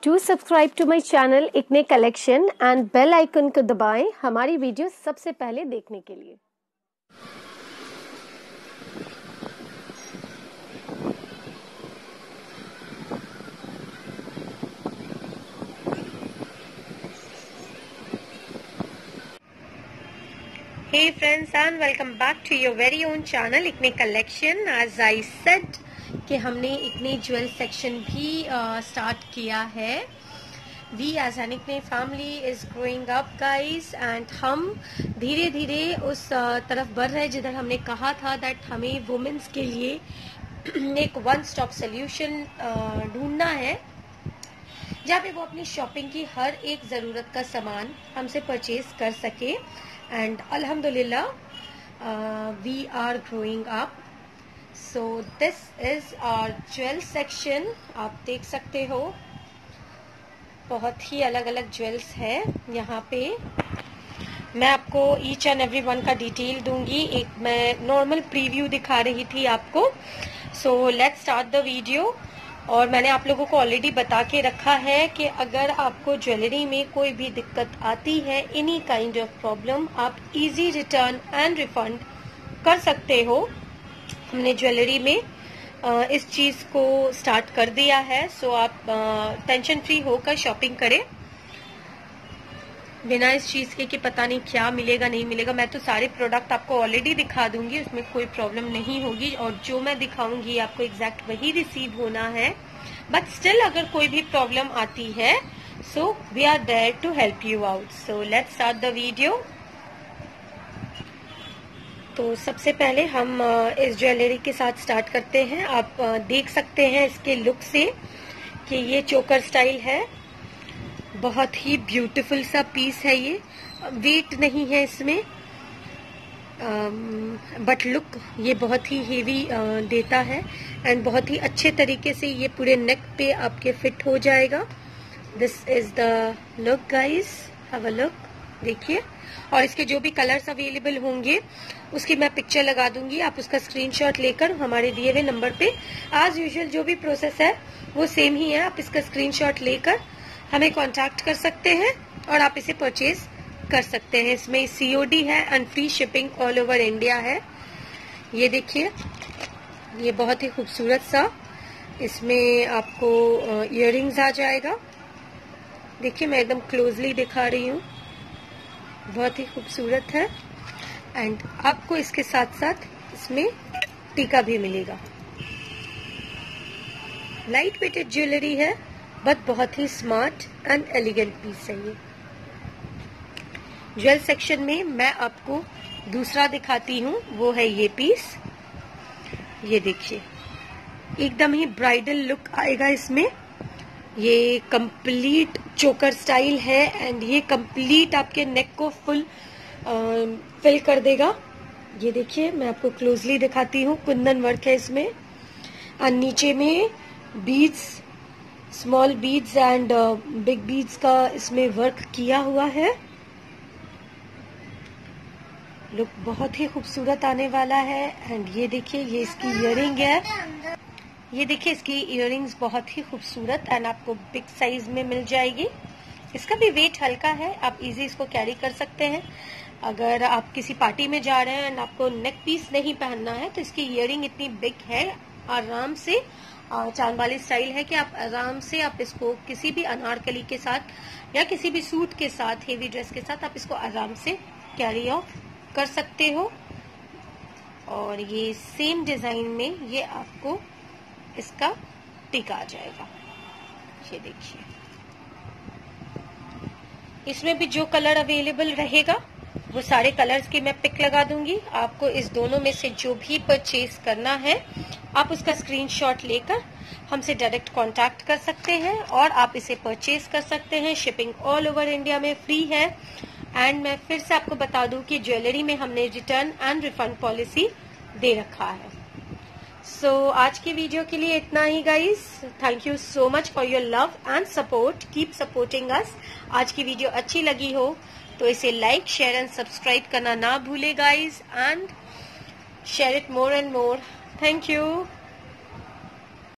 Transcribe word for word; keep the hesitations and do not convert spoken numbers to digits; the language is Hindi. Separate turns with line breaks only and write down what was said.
Do subscribe to my channel इक्ने कलेक्शन एंड बेल आइकन को दबाएं हमारी वीडियो सबसे पहले देखने के लिए। Hey friends and welcome back to your very own channel इक्ने कलेक्शन। As I said कि हमने इक्ने ज्वेल सेक्शन भी स्टार्ट uh, किया है। We as an इक्ने family is growing up guys and हम धीरे धीरे उस uh, तरफ बढ़ रहे हैं जिधर हमने कहा था that हमें वुमेन्स के लिए एक वन स्टॉप सोल्यूशन ढूंढना है जहाँ पे वो अपनी शॉपिंग की हर एक ज़रूरत का सामान हमसे परचेज कर सके। एंड अल्हम्दुलिल्लाह we are growing up. So this is our jewel section. आप देख सकते हो बहुत ही अलग अलग ज्वेल्स है यहाँ पे। मैं आपको ईच एंड एवरी वन का डिटेल दूंगी। एक मैं नॉर्मल प्रीव्यू दिखा रही थी आपको। So let's start the video. और मैंने आप लोगों को ऑलरेडी बता के रखा है कि अगर आपको ज्वेलरी में कोई भी दिक्कत आती है, एनी काइंड ऑफ प्रॉब्लम, आप इजी रिटर्न एंड रिफंड कर सकते हो। हमने ज्वेलरी में इस चीज को स्टार्ट कर दिया है। सो आप टेंशन फ्री होकर शॉपिंग करें बिना इस चीज के कि पता नहीं क्या मिलेगा नहीं मिलेगा। मैं तो सारे प्रोडक्ट आपको ऑलरेडी दिखा दूंगी, उसमें कोई प्रॉब्लम नहीं होगी और जो मैं दिखाऊंगी आपको एग्जैक्ट वही रिसीव होना है। बट स्टिल अगर कोई भी प्रॉब्लम आती है so we are there to help you out. So let's start the video. तो सबसे पहले हम इस ज्वेलरी के साथ स्टार्ट करते हैं। आप देख सकते हैं इसके लुक से कि ये चोकर स्टाइल है। बहुत ही ब्यूटीफुल सा पीस है ये। वेट नहीं है इसमें बट लुक ये बहुत ही हेवी देता है एंड बहुत ही अच्छे तरीके से ये पूरे नेक पे आपके फिट हो जाएगा। This is the look guys, have a look. देखिए, और इसके जो भी कलर्स अवेलेबल होंगे उसकी मैं पिक्चर लगा दूंगी। आप उसका स्क्रीनशॉट लेकर हमारे दिए हुए नंबर पे, आज यूजुअल जो भी प्रोसेस है वो सेम ही है, आप इसका स्क्रीनशॉट लेकर हमें कांटेक्ट कर सकते हैं और आप इसे परचेज कर सकते हैं। इसमें सीओडी है and free shipping all over India है। ये देखिए, ये बहुत ही खूबसूरत सा इसमें आपको इयररिंग्स आ जाएगा। देखिए, मैं एकदम क्लोजली दिखा रही हूँ, बहुत ही खूबसूरत है। एंड आपको इसके साथ साथ इसमें टीका भी मिलेगा। लाइट वेटेड ज्वेलरी है बट बहुत ही स्मार्ट एंड एलिगेंट पीस है ये। ज्वेल सेक्शन में मैं आपको दूसरा दिखाती हूँ, वो है ये पीस। ये देखिए, एकदम ही ब्राइडल लुक आएगा इसमें। ये कंप्लीट चोकर स्टाइल है एंड ये कंप्लीट आपके नेक को फुल फिल कर देगा। ये देखिए, मैं आपको क्लोजली दिखाती हूँ। कुंदन वर्क है इसमें और नीचे में beads, small beads and big beads का इसमें वर्क किया हुआ है। लुक बहुत ही खूबसूरत आने वाला है। एंड ये देखिए, ये इसकी इयररिंग है। ये देखिए, इसकी इयररिंग्स बहुत ही खूबसूरत एंड आपको बिग साइज में मिल जाएगी। इसका भी वेट हल्का है, आप इजी इसको कैरी कर सकते हैं। अगर आप किसी पार्टी में जा रहे हैं एंड आपको नेक पीस नहीं पहनना है तो इसकी इयररिंग इतनी बिग है, आराम से चांद वाली स्टाइल है कि आप आराम से आप इसको किसी भी अनारकली के साथ या किसी भी सूट के साथ, हेवी ड्रेस के साथ आप इसको आराम से कैरी ऑफ कर सकते हो। और ये सेम डिजाइन में ये आपको इसका टीका आ जाएगा। ये देखिए, इसमें भी जो कलर अवेलेबल रहेगा वो सारे कलर्स की मैं पिक लगा दूंगी। आपको इस दोनों में से जो भी परचेज करना है आप उसका स्क्रीनशॉट लेकर हमसे डायरेक्ट कांटेक्ट कर सकते हैं और आप इसे परचेज कर सकते हैं। शिपिंग ऑल ओवर इंडिया में फ्री है। एंड मैं फिर से आपको बता दूं कि ज्वेलरी में हमने रिटर्न एंड रिफंड पॉलिसी दे रखा है। सो so, आज की वीडियो के लिए इतना ही guys. Thank you so much for your love and support. Keep supporting us. आज की वीडियो अच्छी लगी हो तो इसे लाइक, शेयर एंड सब्सक्राइब करना ना भूले guys and share it more and more. Thank you.